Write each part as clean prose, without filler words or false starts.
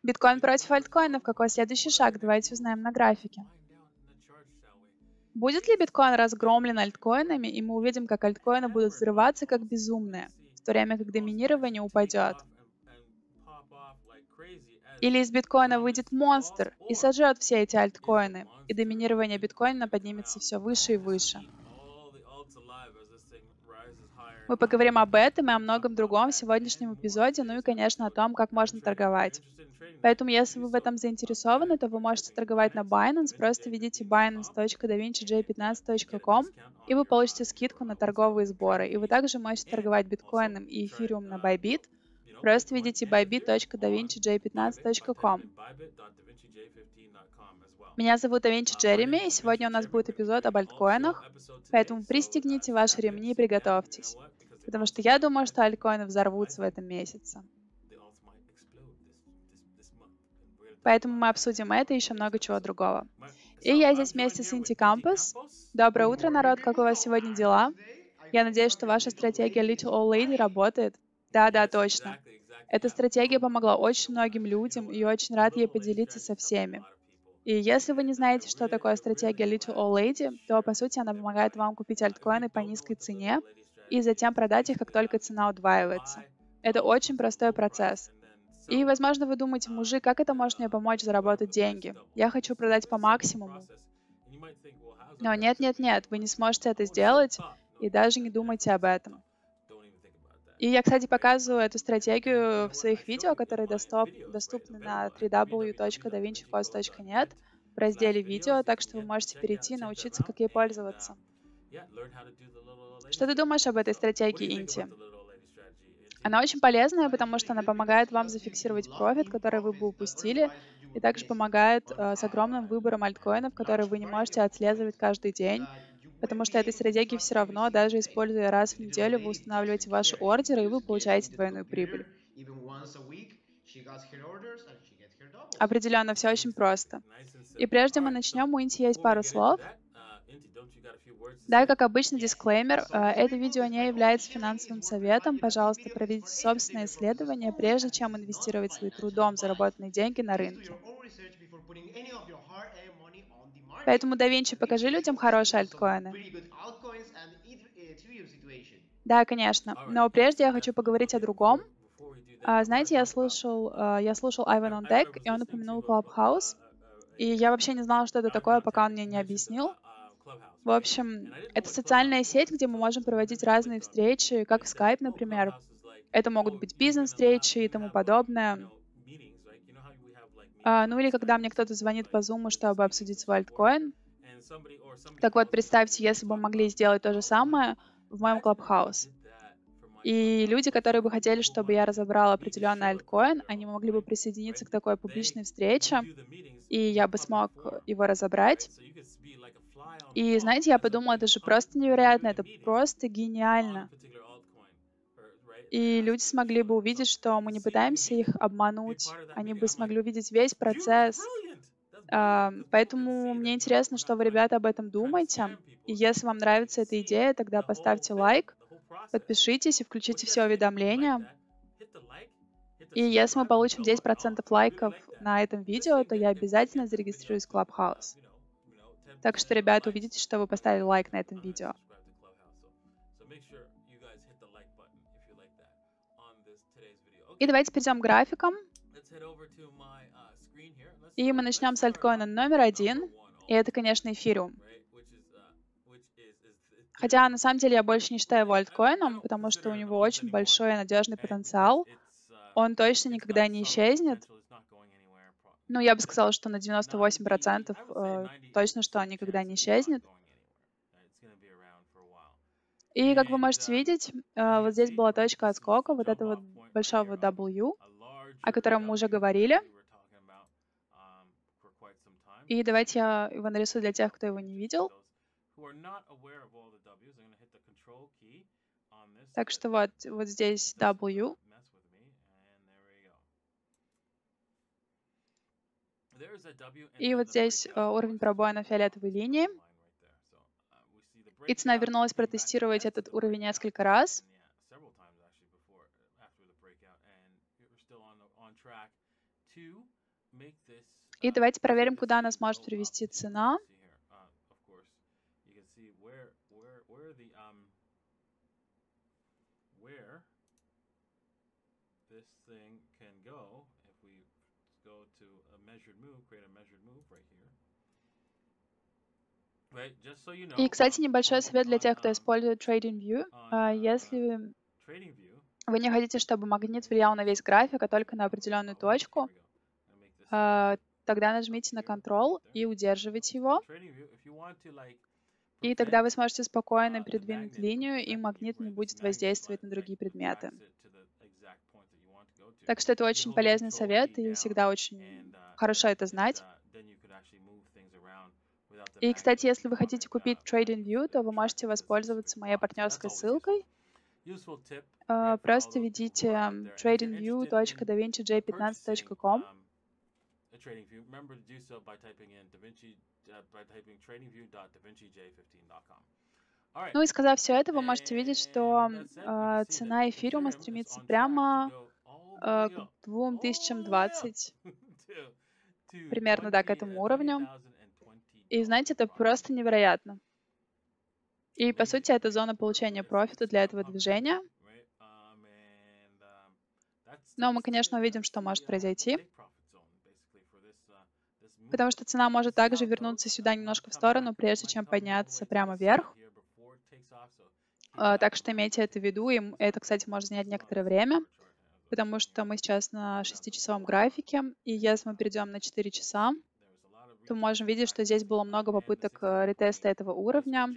Биткоин против альткоинов. Какой следующий шаг? Давайте узнаем на графике. Будет ли биткоин разгромлен альткоинами, и мы увидим, как альткоины будут взрываться как безумные, в то время как доминирование упадет? Или из биткоина выйдет монстр и сожрет все эти альткоины, и доминирование биткоина поднимется все выше и выше? Мы поговорим об этом и о многом другом в сегодняшнем эпизоде, ну и, конечно, о том, как можно торговать. Поэтому, если вы в этом заинтересованы, то вы можете торговать на Binance. Просто введите binance.davinciJ15.com, и вы получите скидку на торговые сборы. И вы также можете торговать биткоином и эфириум на Bybit. Просто введите bybit.davinciJ15.com. Меня зовут Давинчи Джереми, и сегодня у нас будет эпизод об альткоинах, поэтому пристегните ваши ремни и приготовьтесь, потому что я думаю, что альткоины взорвутся в этом месяце. Поэтому мы обсудим это и еще много чего другого. И я здесь вместе с Инти Кампус. Доброе утро, народ, как у вас сегодня дела? Я надеюсь, что ваша стратегия Little Old Lady работает. Да, точно. Эта стратегия помогла очень многим людям, и очень рад ей поделиться со всеми. И если вы не знаете, что такое стратегия Little Old Lady, то, по сути, она помогает вам купить альткоины по низкой цене и затем продать их, как только цена удваивается. Это очень простой процесс. И, возможно, вы думаете, мужик, как это может мне помочь заработать деньги? Я хочу продать по максимуму. Но нет, вы не сможете это сделать, и даже не думайте об этом. И я, кстати, показываю эту стратегию в своих видео, которые доступны на www.davincicodes.net в разделе «Видео», так что вы можете перейти и научиться, как ей пользоваться. Что ты думаешь об этой стратегии, Инти? Она очень полезная, потому что она помогает вам зафиксировать профит, который вы бы упустили, и также помогает с огромным выбором альткоинов, которые вы не можете отслеживать каждый день, потому что этой стратегии все равно, даже используя раз в неделю, вы устанавливаете ваши ордеры, и вы получаете двойную прибыль. Определенно, все очень просто. И прежде мы начнем, у Инти есть пару слов. Да, и как обычно, дисклеймер. Это видео не является финансовым советом. Пожалуйста, проведите собственное исследование, прежде чем инвестировать свои трудом заработанные деньги на рынке. Поэтому, да Винчи, покажи людям хорошие альткоины. Да, конечно. Но прежде я хочу поговорить о другом. Знаете, я слушал Ivan on Deck, и он упомянул Clubhouse. И я вообще не знала, что это такое, пока он мне не объяснил. В общем, это социальная сеть, где мы можем проводить разные встречи, как в Skype, например. Это могут быть бизнес-встречи и тому подобное. Ну или когда мне кто-то звонит по Zoom, чтобы обсудить свой альткоин. Так вот, представьте, если бы мы могли сделать то же самое в моем Clubhouse. И люди, которые бы хотели, чтобы я разобрала определенный альткоин, они могли бы присоединиться к такой публичной встрече, и я бы смог его разобрать. И знаете, я подумала, это же просто невероятно, это просто гениально. И люди смогли бы увидеть, что мы не пытаемся их обмануть, они бы смогли увидеть весь процесс. Поэтому мне интересно, что вы, ребята, об этом думаете. И если вам нравится эта идея, тогда поставьте лайк, подпишитесь и включите все уведомления. И если мы получим 10% лайков на этом видео, то я обязательно зарегистрируюсь в Clubhouse. Так что, ребята, увидите, что вы поставили лайк на этом видео. И давайте перейдем к графикам. И мы начнем с альткоина номер 1. И это, конечно, эфириум. Хотя, на самом деле, я больше не считаю его альткоином, потому что у него очень большой и надежный потенциал. Он точно никогда не исчезнет. Ну, я бы сказала, что на 98% точно, что он никогда не исчезнет. И, как вы можете видеть, вот здесь была точка отскока, вот этого большого W, о котором мы уже говорили. И давайте я его нарисую для тех, кто его не видел. Так что вот здесь W. И вот здесь уровень пробоя на фиолетовой линии. И цена вернулась протестировать этот уровень несколько раз. И давайте проверим, куда нас может привести цена. И, кстати, небольшой совет для тех, кто использует TradingView. Если вы не хотите, чтобы магнит влиял на весь график, а только на определенную точку, тогда нажмите на Ctrl и удерживайте его. И тогда вы сможете спокойно передвинуть линию, и магнит не будет воздействовать на другие предметы. Так что это очень полезный совет, и всегда очень хорошо это знать. И, кстати, если вы хотите купить TradingView, то вы можете воспользоваться моей партнерской ссылкой. Просто введите tradingview.davinci15.com. Ну и сказав все это, вы можете видеть, что цена эфириума стремится прямо к 2020, примерно, да, к этому уровню. И знаете, это просто невероятно. И, по сути, это зона получения профита для этого движения. Но мы, конечно, увидим, что может произойти. Потому что цена может также вернуться сюда немножко в сторону, прежде чем подняться прямо вверх. Так что имейте это в виду. И это, кстати, может занять некоторое время, потому что мы сейчас на 6-часовом графике. И если мы перейдем на 4 часа, то мы можем видеть, что здесь было много попыток ретеста этого уровня.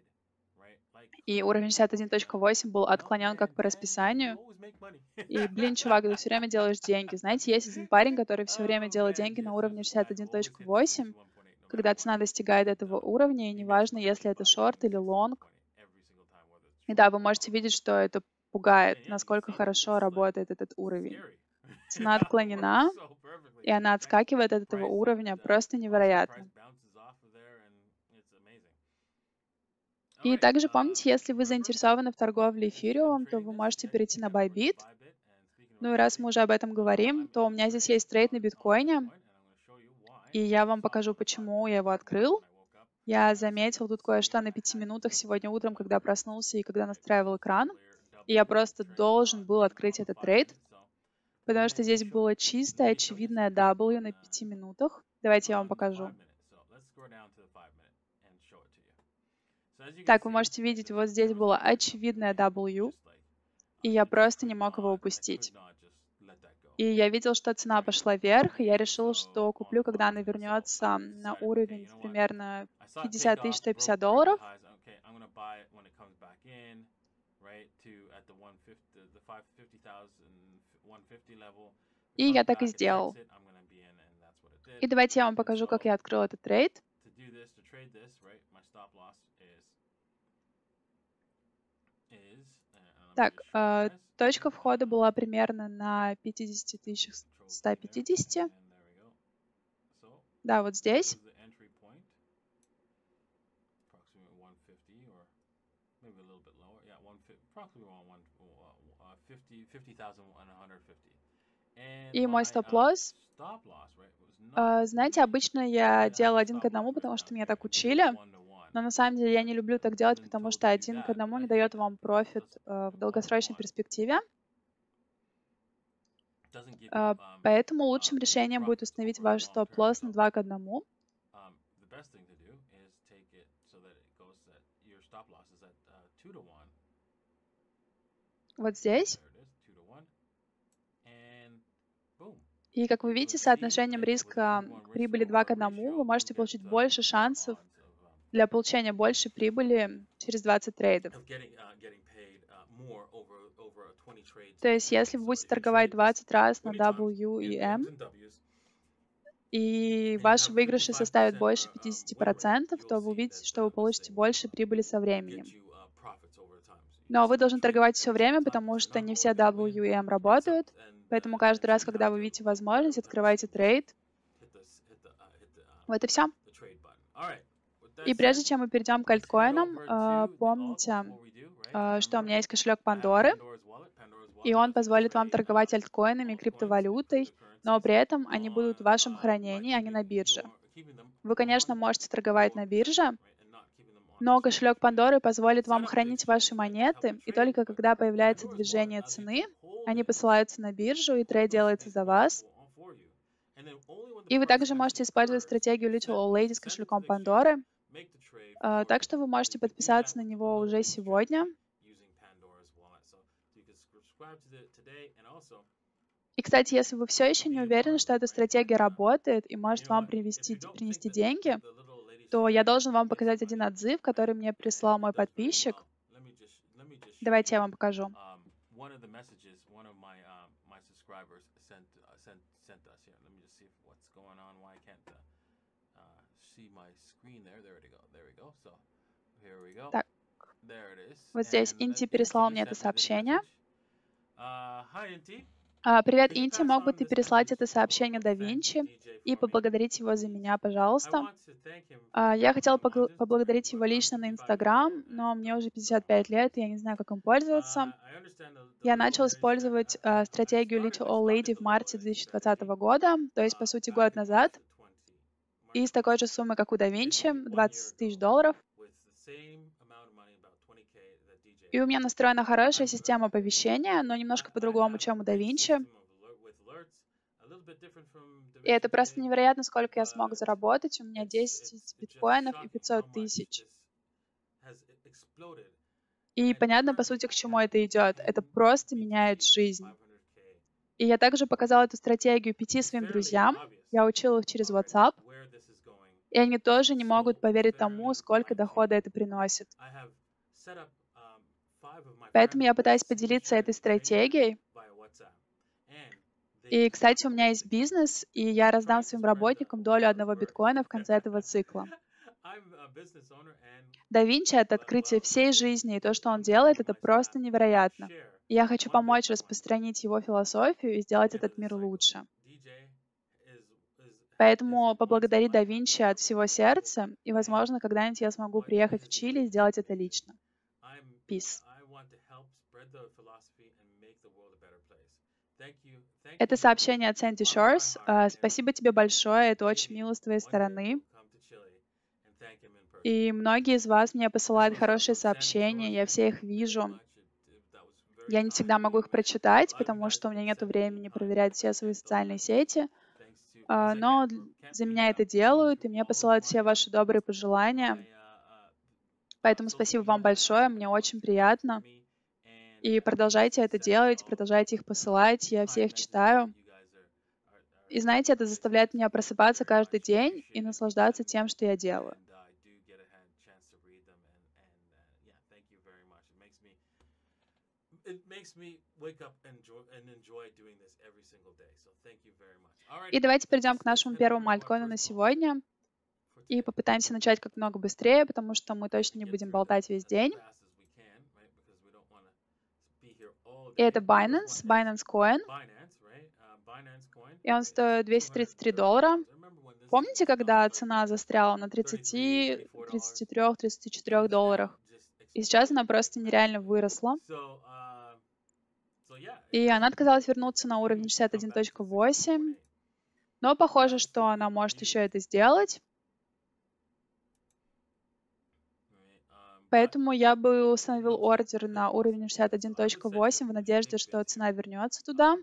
И уровень 61.8 был отклонен как по расписанию. И, блин, чувак, ты все время делаешь деньги. Знаете, есть один парень, который все время делает деньги на уровне 61.8, когда цена достигает этого уровня, и неважно, если это шорт или лонг. И да, вы можете видеть, что это пугает, насколько хорошо работает этот уровень. Цена отклонена, и она отскакивает от этого уровня. Просто невероятно. И также помните, если вы заинтересованы в торговле эфириумом, то вы можете перейти на Bybit. Ну и раз мы уже об этом говорим, то у меня здесь есть трейд на биткоине, и я вам покажу, почему я его открыл. Я заметил тут кое-что на 5 минутах сегодня утром, когда проснулся и когда настраивал экран. И я просто должен был открыть этот трейд, потому что здесь было чистое, очевидное W на 5 минутах. Давайте я вам покажу. Так, вы можете видеть, вот здесь было очевидное W, и я просто не мог его упустить. И я видел, что цена пошла вверх, и я решил, что куплю, когда она вернется на уровень примерно 50 150 долларов. И я так и сделал. И давайте я вам покажу, как я открыл этот трейд. Так, точка входа была примерно на 50 150. Да, вот здесь. И мой стоп-лосс. Знаете, обычно я делал 1 к 1, потому что меня так учили. Но на самом деле я не люблю так делать, потому что 1 к 1 не дает вам профит в долгосрочной перспективе. Поэтому лучшим решением будет установить ваш стоп-лосс на 2 к 1. Вот здесь. И, как вы видите, соотношением риска к прибыли 2 к 1 вы можете получить больше шансов для получения большей прибыли через 20 трейдов. То есть, если вы будете торговать 20 раз на W и M, и ваши выигрыши составят больше 50%, то вы увидите, что вы получите больше прибыли со временем. Но вы должны торговать все время, потому что не все W и M работают. Поэтому каждый раз, когда вы видите возможность, открывайте трейд. Вот и все. И прежде чем мы перейдем к альткоинам, помните, что у меня есть кошелек Пандоры. и он позволит вам торговать альткоинами, криптовалютой, но при этом они будут в вашем хранении, а не на бирже. Вы, конечно, можете торговать на бирже, но кошелек Пандоры позволит вам хранить ваши монеты, и только когда появляется движение цены, они посылаются на биржу, и трейд делается за вас. И вы также можете использовать стратегию Little Old Lady с кошельком Пандоры. Так что вы можете подписаться на него уже сегодня. И, кстати, если вы все еще не уверены, что эта стратегия работает и может вам принести деньги, то я должен вам показать один отзыв, который мне прислал мой подписчик. Давайте я вам покажу. Так, вот здесь Инти переслал мне это сообщение. Привет, Инти, мог бы ты переслать это сообщение Да Винчи и поблагодарить его за меня, пожалуйста? Я хотела поблагодарить его лично на Инстаграм, но мне уже 55 лет, и я не знаю, как им пользоваться. Я начал использовать стратегию Little Old Lady в марте 2020 года, то есть, по сути, год назад, и с такой же суммой, как у Да Винчи, $20 тысяч. И у меня настроена хорошая система оповещения, но немножко по-другому, чем у Да Винчи. И это просто невероятно, сколько я смог заработать. У меня 10 биткоинов и 500 тысяч. И понятно, по сути, к чему это идет. Это просто меняет жизнь. И я также показала эту стратегию 5 своим друзьям. Я учила их через WhatsApp. И они тоже не могут поверить тому, сколько дохода это приносит. Поэтому я пытаюсь поделиться этой стратегией. И, кстати, у меня есть бизнес, и я раздам своим работникам долю 1 биткоина в конце этого цикла. Да Винчи — это открытие всей жизни, и то, что он делает, это просто невероятно. И я хочу помочь распространить его философию и сделать этот мир лучше. Поэтому поблагодари Да Винчи от всего сердца, и, возможно, когда-нибудь я смогу приехать в Чили и сделать это лично. Peace. Это сообщение от Sandy Shores. Спасибо тебе большое, это очень мило с твоей стороны. И многие из вас мне посылают хорошие сообщения, я все их вижу. Я не всегда могу их прочитать, потому что у меня нет времени проверять все свои социальные сети, но за меня это делают, и мне посылают все ваши добрые пожелания. Поэтому спасибо вам большое, мне очень приятно. И продолжайте это делать, продолжайте их посылать, я все их читаю. И знаете, это заставляет меня просыпаться каждый день и наслаждаться тем, что я делаю. И давайте перейдем к нашему первому альткоину на сегодня и попытаемся начать как много быстрее, потому что мы точно не будем болтать весь день. И это Binance Coin. И он стоит $233. Помните, когда цена застряла на 30, 33, 34 долларах? И сейчас она просто нереально выросла. И она отказалась вернуться на уровень 61.8. Но похоже, что она может еще это сделать. Поэтому я бы установил ордер на уровень 61.8 в надежде, что цена вернется туда.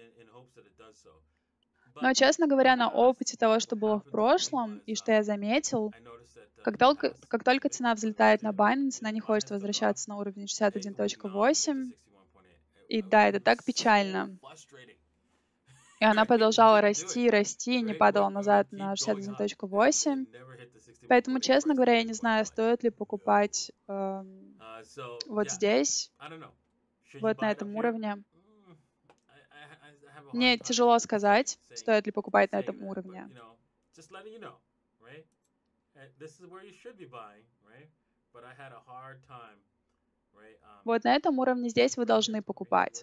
Но, честно говоря, на опыте того, что было в прошлом, и что я заметил, как только цена взлетает на Binance, она не хочет возвращаться на уровень 61.8. И да, это так печально. И она продолжала расти, и не падала назад на 61.8. Поэтому, честно говоря, я не знаю, стоит ли покупать вот здесь, вот на этом уровне. Мне тяжело сказать, стоит ли покупать на этом уровне. Вот на этом уровне здесь вы должны покупать.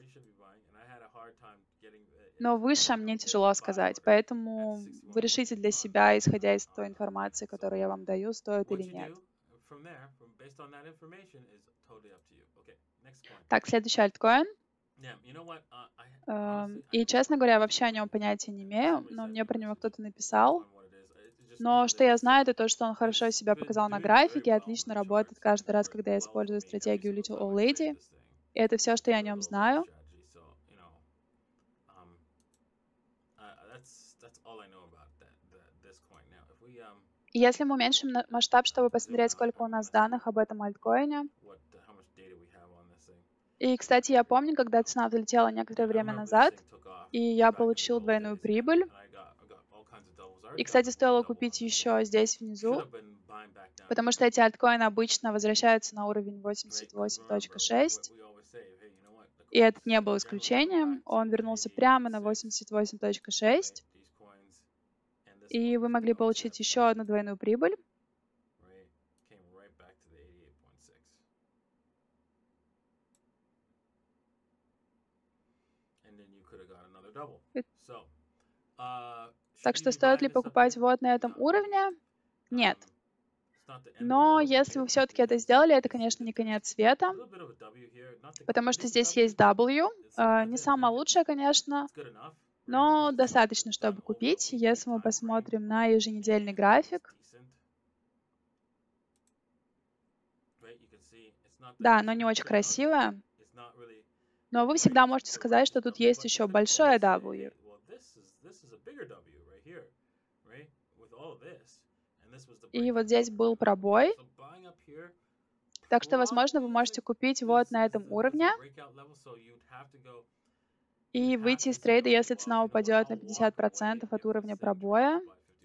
Но выше мне тяжело сказать, поэтому вы решите для себя, исходя из той информации, которую я вам даю, стоит или нет. Так, следующий альткоин. И, честно говоря, вообще о нем понятия не имею, но мне про него кто-то написал. Но что я знаю, это то, что он хорошо себя показал на графике, отлично работает каждый раз, когда я использую стратегию Little Old Lady. И это все, что я о нем знаю. И если мы уменьшим масштаб, чтобы посмотреть, сколько у нас данных об этом альткоине. И, кстати, я помню, когда цена взлетела некоторое время назад, и я получил двойную прибыль. И, кстати, стоило купить еще здесь внизу, потому что эти альткоины обычно возвращаются на уровень 88.6. И это не было исключением. Он вернулся прямо на 88.6. И вы могли получить еще одну двойную прибыль. Так что стоит ли покупать вот на этом уровне? Нет. Но если вы все-таки это сделали, это, конечно, не конец света, потому что здесь есть W. Не самое лучшее, конечно, но достаточно, чтобы купить. Если мы посмотрим на еженедельный график, да, оно не очень красивое, но вы всегда можете сказать, что тут есть еще большое W. И вот здесь был пробой. Так что, возможно, вы можете купить вот на этом уровне и выйти из трейда, если цена упадет на 50% от уровня пробоя.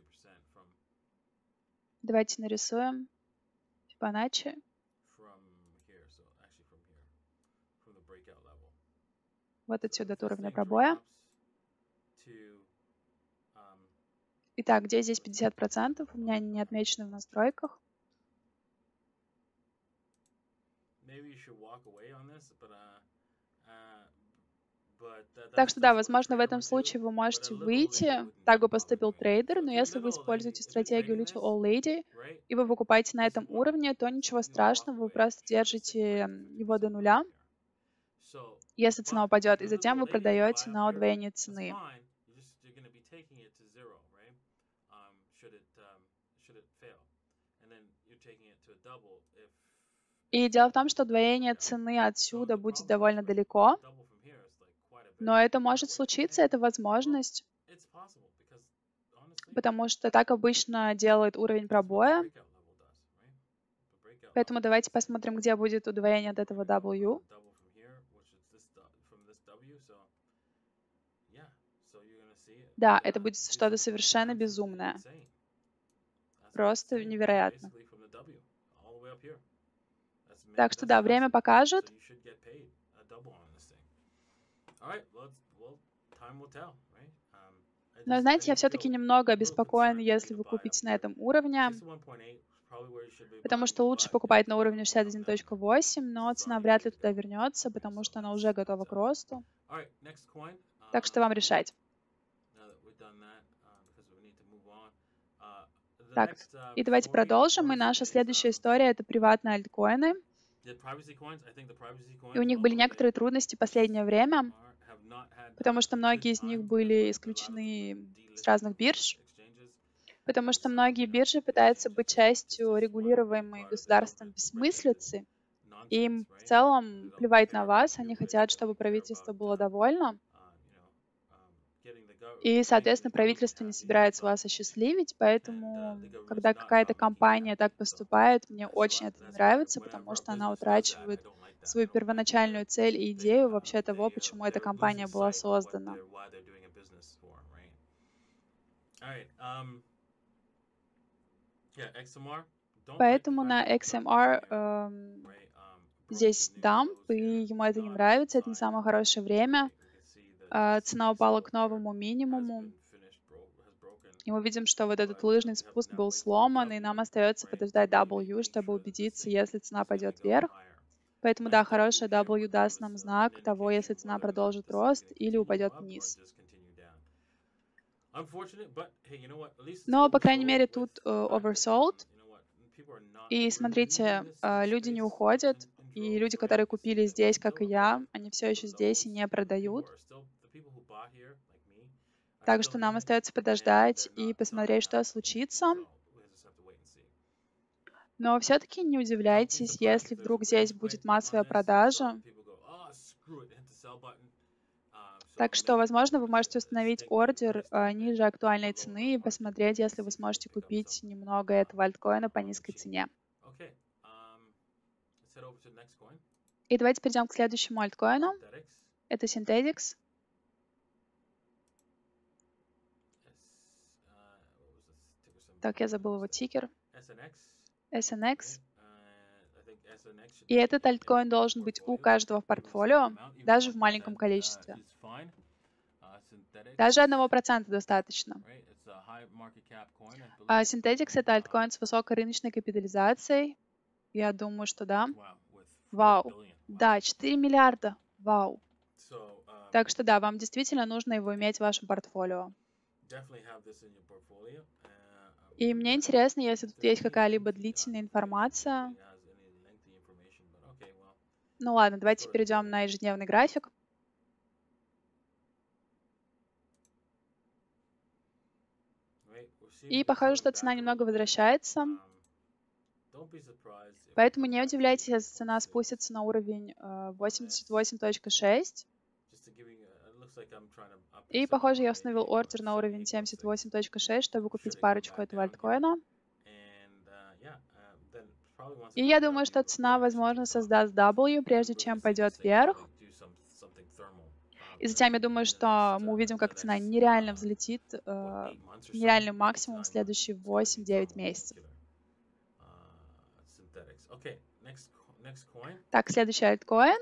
Давайте нарисуем Фибоначчи. Вот отсюда от уровня пробоя. Итак, где здесь 50%? У меня не отмечено в настройках. Так что да, возможно, в этом случае вы можете выйти, так бы поступил трейдер, но если вы используете стратегию Little Old Lady, и вы покупаете на этом уровне, то ничего страшного, вы просто держите его до нуля, если цена упадет, и затем вы продаете на удвоение цены. И дело в том, что удвоение цены отсюда будет довольно далеко, но это может случиться, это возможность, потому что так обычно делает уровень пробоя. Поэтому давайте посмотрим, где будет удвоение от этого W. Да, это будет что-то совершенно безумное. Просто невероятно. Так что да, время покажет. Но, знаете, я все-таки немного обеспокоен, если вы купите на этом уровне, потому что лучше покупать на уровне 61.8, но цена вряд ли туда вернется, потому что она уже готова к росту. Так что вам решать. Так, и давайте продолжим. И наша следующая история — это приватные альткоины. И у них были некоторые трудности в последнее время, потому что многие из них были исключены с разных бирж, потому что многие биржи пытаются быть частью регулируемой государством бессмыслицы, и им в целом плевать на вас, они хотят, чтобы правительство было довольно, и, соответственно, правительство не собирается вас осчастливить, поэтому, когда какая-то компания так поступает, мне очень это не нравится, потому что она утрачивает свою первоначальную цель и идею вообще того, почему эта компания была создана. Поэтому на XMR здесь дамп, и ему это не нравится, это не самое хорошее время. Цена упала к новому минимуму. И мы видим, что вот этот лыжный спуск был сломан, и нам остается подождать W, чтобы убедиться, если цена пойдет вверх. Поэтому, да, хорошая W даст нам знак того, если цена продолжит рост или упадет вниз. Но, по крайней мере, тут oversold. И смотрите, люди не уходят. И люди, которые купили здесь, как и я, они все еще здесь и не продают. Так что нам остается подождать и посмотреть, что случится. Но все-таки не удивляйтесь, если вдруг здесь будет массовая продажа. Так что, возможно, вы можете установить ордер ниже актуальной цены и посмотреть, если вы сможете купить немного этого альткоина по низкой цене. И давайте перейдем к следующему альткоину. Это Synthetix. Так, я забыл его тикер. SNX. И этот альткоин должен быть у каждого в портфолио, даже в маленьком количестве. Даже 1% достаточно. Synthetix — это альткоин с высокой рыночной капитализацией. Я думаю, что да. Вау. Да, 4 миллиарда. Вау. Так что да, вам действительно нужно его иметь в вашем портфолио. И мне интересно, если тут есть какая-либо длительная информация. Ну ладно, давайте перейдем на ежедневный график. И похоже, что цена немного возвращается. Поэтому не удивляйтесь, если цена спустится на уровень 88.6. И, похоже, я установил ордер на уровень 78.6, чтобы купить парочку этого альткоина. И я думаю, что цена, возможно, создаст W, прежде чем пойдет вверх. И затем я думаю, что мы увидим, как цена нереально взлетит, нереальный максимум в следующие 8-9 месяцев. Так, следующий альткоин.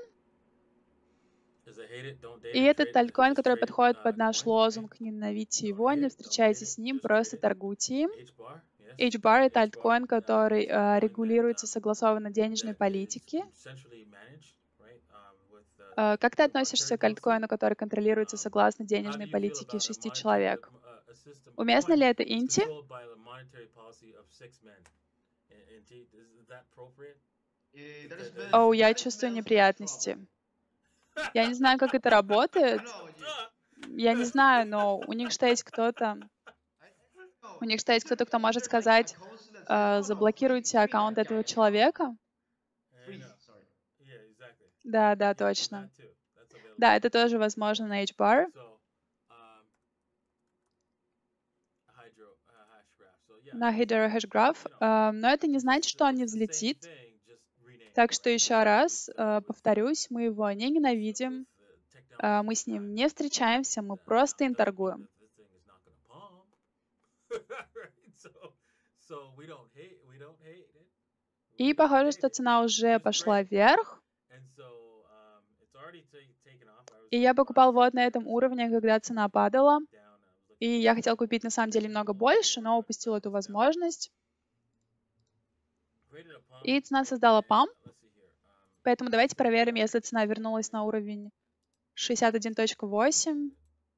И этот альткоин, который подходит под наш лозунг «Не ненавидьте его, не встречайтесь с ним, просто торгуйте им». HBAR — это альткоин, который регулируется согласованно денежной политики. Как ты относишься к альткоину, который контролируется согласно денежной политике 6 человек? Уместно ли это инти? Оу, я чувствую неприятности. Я не знаю, как это работает. Я не знаю, но у них что есть кто-то. У них что есть кто-то, кто может сказать, заблокируйте аккаунт этого человека? Да, да, точно. Да, это тоже возможно на HBAR. На Hydro Hash Graph. Но это не значит, что он не взлетит. Так что еще раз повторюсь, мы его не ненавидим, мы с ним не встречаемся, мы просто им торгуем. И похоже, что цена уже пошла вверх. И я покупал вот на этом уровне, когда цена падала. И я хотел купить на самом деле немного больше, но упустил эту возможность. И цена создала памп. Поэтому давайте проверим, если цена вернулась на уровень 61.8.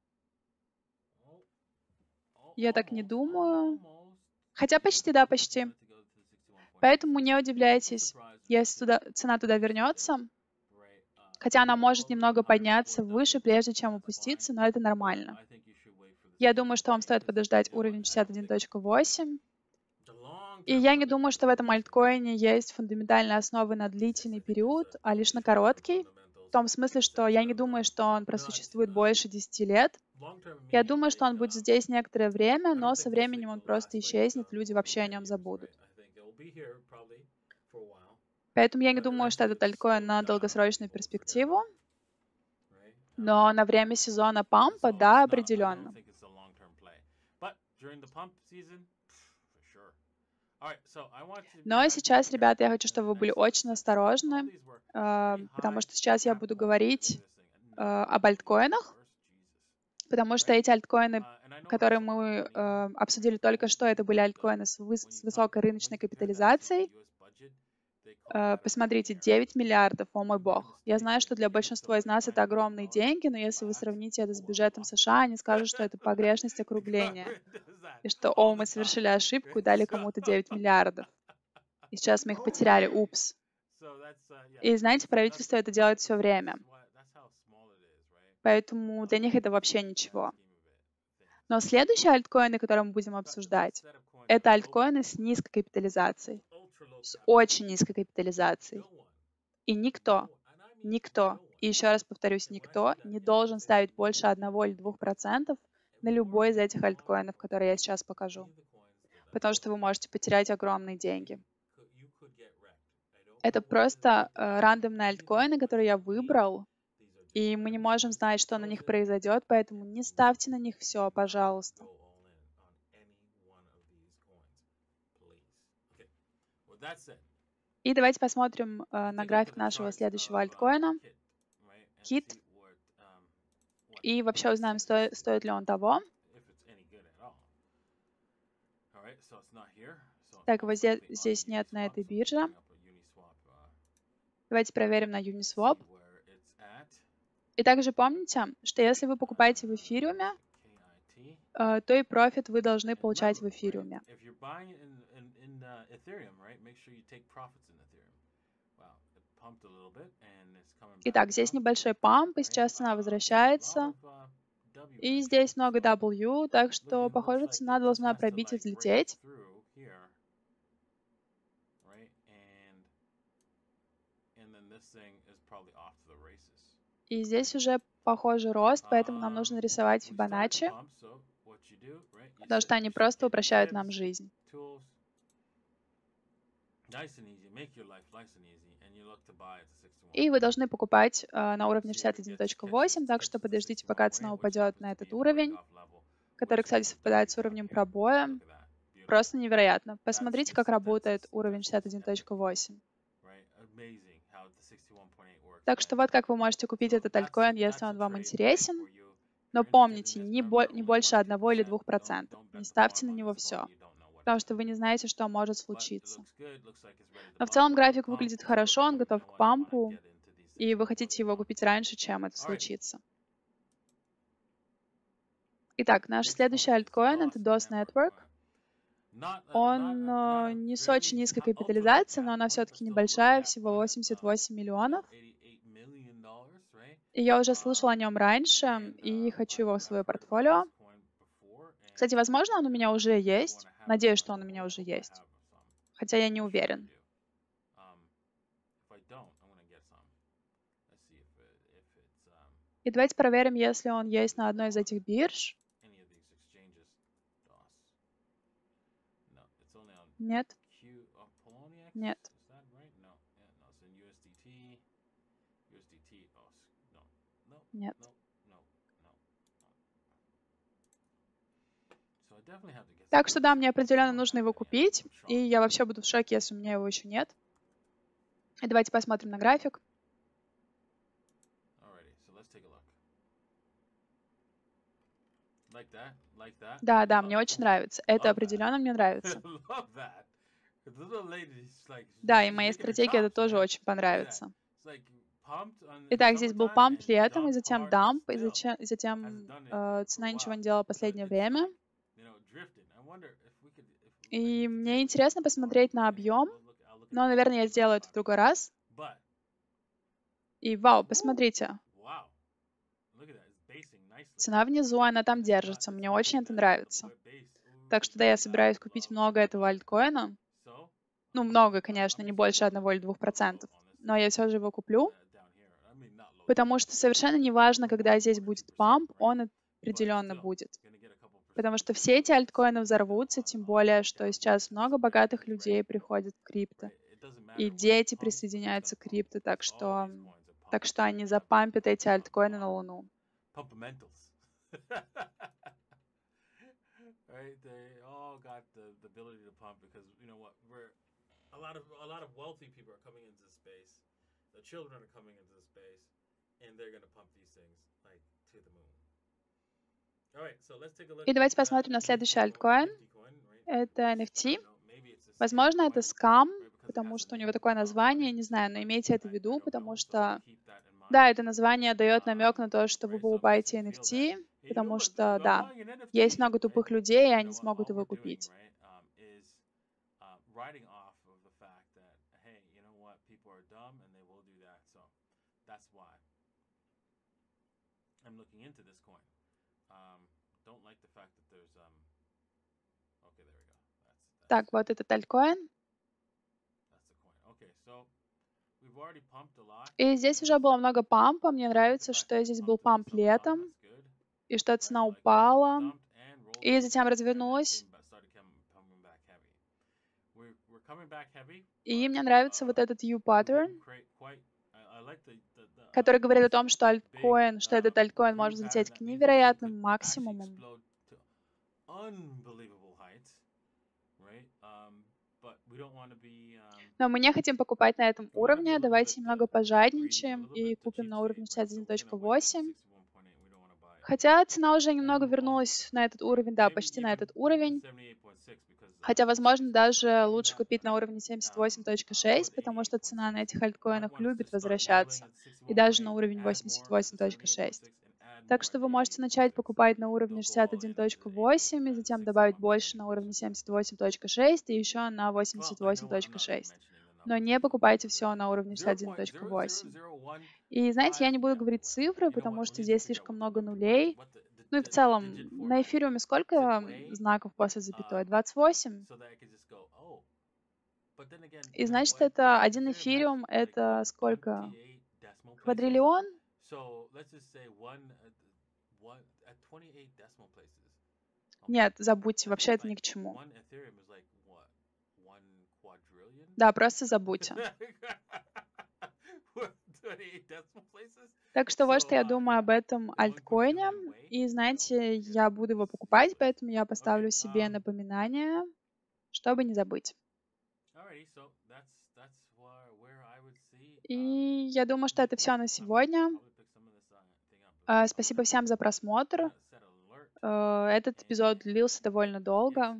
Я так не думаю. Хотя почти, да, почти. Поэтому не удивляйтесь, если цена туда вернется. Хотя она может немного подняться выше, прежде чем опуститься, но это нормально. Я думаю, что вам стоит подождать уровень 61.8. И я не думаю, что в этом альткоине есть фундаментальные основы на длительный период, а лишь на короткий. В том смысле, что я не думаю, что он просуществует больше 10 лет. Я думаю, что он будет здесь некоторое время, но со временем он просто исчезнет, люди вообще о нем забудут. Поэтому я не думаю, что этот альткоин на долгосрочную перспективу. Но на время сезона пампа, да, определенно. Но сейчас, ребята, я хочу, чтобы вы были очень осторожны, потому что сейчас я буду говорить об альткоинах, потому что эти альткоины, которые мы обсудили только что, это были альткоины с высокой рыночной капитализацией. Посмотрите, 9 миллиардов, о мой бог. Я знаю, что для большинства из нас это огромные деньги, но если вы сравните это с бюджетом США, они скажут, что это погрешность округления. И что, о, мы совершили ошибку и дали кому-то 9 миллиардов. И сейчас мы их потеряли, упс. И знаете, правительство это делает все время. Поэтому для них это вообще ничего. Но следующие альткоины, которые мы будем обсуждать, это альткоины с низкой капитализацией, с очень низкой капитализацией. И никто, и еще раз повторюсь, никто не должен ставить больше 1 или 2% на любой из этих альткоинов, которые я сейчас покажу. Потому что вы можете потерять огромные деньги. Это просто рандомные альткоины, которые я выбрал, и мы не можем знать, что на них произойдет, поэтому не ставьте на них все, пожалуйста. И давайте посмотрим на график нашего следующего альткоина, KIT, и вообще узнаем, стоит ли он того. Так, его здесь нет на этой бирже. Давайте проверим на Uniswap. И также помните, что если вы покупаете в эфириуме, то и профит вы должны получать в эфириуме. Итак, здесь небольшой памп, и сейчас цена возвращается. И здесь много W, так что, похоже, цена должна пробить и взлететь. И здесь уже, похоже, рост, поэтому нам нужно рисовать Фибоначчи, потому что они просто упрощают нам жизнь. И вы должны покупать на уровне 61.8, так что подождите, пока цена упадет на этот уровень, который, кстати, совпадает с уровнем пробоя. Просто невероятно. Посмотрите, как работает уровень 61.8. Так что вот как вы можете купить этот альткоин, если он вам интересен. Но помните, не больше 1 или 2%. Не ставьте на него все, потому что вы не знаете, что может случиться. Но в целом график выглядит хорошо, он готов к пампу, и вы хотите его купить раньше, чем это случится. Итак, наш следующий альткоин — это DOS Network. Он не с очень низкой капитализацией, но она все-таки небольшая, всего 88 миллионов. И я уже слышала о нем раньше и хочу его в свое портфолио. Кстати, возможно, он у меня уже есть. Надеюсь, что он у меня уже есть. Хотя я не уверен. И давайте проверим, если он есть на одной из этих бирж. Нет. Нет. Нет. Так что да, мне определенно нужно его купить, и я вообще буду в шоке, если у меня его еще нет. И давайте посмотрим на график. Да, мне очень нравится. Это определенно мне нравится. Да, и моей стратегии это тоже очень понравится. Итак, здесь был памп летом, и затем дамп, и затем цена ничего не делала в последнее время. И мне интересно посмотреть на объем, но, наверное, я сделаю это в другой раз. И вау, посмотрите. Цена внизу, она там держится. Мне очень это нравится. Так что да, я собираюсь купить много этого альткоина. Ну, много, конечно, не больше 1 или 2%. Но я все же его куплю. Потому что совершенно не важно, когда здесь будет памп, он определенно будет. Потому что все эти альткоины взорвутся, тем более, что сейчас много богатых людей приходят в крипто. И дети присоединяются к крипто, так что они запампят эти альткоины на Луну. И давайте посмотрим на следующий альткоин. Это NFT. Возможно, это скам, потому что у него такое название, не знаю, но имейте это в виду, потому что, да, это название дает намек на то, что вы покупаете NFT, потому что, да, есть много тупых людей, и они смогут его купить. Так, вот этот альткоин. И здесь уже было много пампа. Мне нравится, что здесь был памп летом, и что цена упала, и затем развернулась. И мне нравится вот этот U-pattern, который говорит о том, что альткоин, что этот альткоин может взлететь к невероятным максимумам. Но мы не хотим покупать на этом уровне. Давайте немного пожадничаем и купим на уровне 61.8. Хотя цена уже немного вернулась на этот уровень, да, почти на этот уровень. Хотя, возможно, даже лучше купить на уровне 78.6, потому что цена на этих альткоинах любит возвращаться. И даже на уровень 88.6. Так что вы можете начать покупать на уровне 61.8, и затем добавить больше на уровне 78.6 и еще на 88.6. Но не покупайте все на уровне 61.8. И знаете, я не буду говорить цифры, потому что здесь слишком много нулей. Ну и в целом, на эфириуме сколько знаков после запятой? 28. И значит, это один эфириум, это сколько? Квадриллион? Нет, забудьте, вообще это ни к чему. Да, просто забудьте. Так что вот что я думаю об этом альткоине. И знаете, я буду его покупать, поэтому я поставлю себе напоминание, чтобы не забыть. И я думаю, что это все на сегодня. Спасибо всем за просмотр. Этот эпизод длился довольно долго.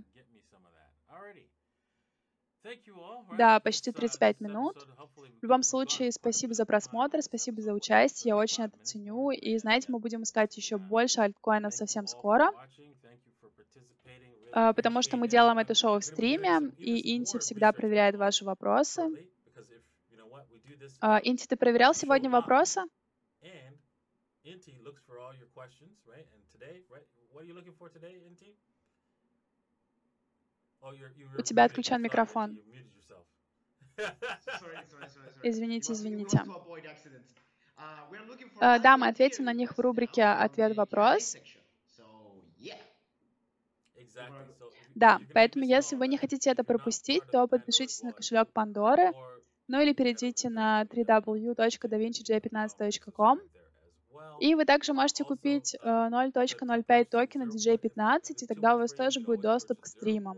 Да, почти 35 минут. В любом случае, спасибо за просмотр, спасибо за участие, я очень это ценю. И знаете, мы будем искать еще больше альткоинов совсем скоро, потому что мы делаем это шоу в стриме, и Инти всегда проверяет ваши вопросы. Инти, ты проверял сегодня вопросы? У тебя отключен микрофон. Извините, извините. Да, мы ответим на них в рубрике «Ответ-вопрос». Да, поэтому если вы не хотите это пропустить, то подпишитесь на кошелек Пандоры, ну или перейдите на www.davinci15.com. И вы также можете купить 0.05 токена DJ15, и тогда у вас тоже будет доступ к стримам.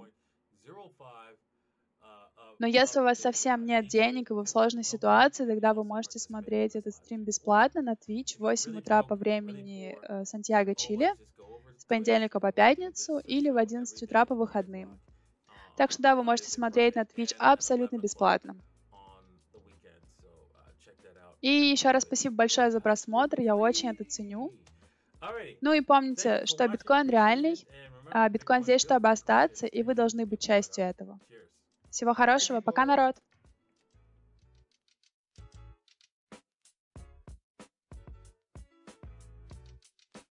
Но если у вас совсем нет денег, и вы в сложной ситуации, тогда вы можете смотреть этот стрим бесплатно на Twitch в 8 утра по времени Сантьяго, Чили, с понедельника по пятницу или в 11 утра по выходным. Так что да, вы можете смотреть на Twitch абсолютно бесплатно. И еще раз спасибо большое за просмотр, я очень это ценю. Ну и помните, что биткоин реальный, а биткоин здесь, чтобы остаться, и вы должны быть частью этого. Всего хорошего, пока, народ!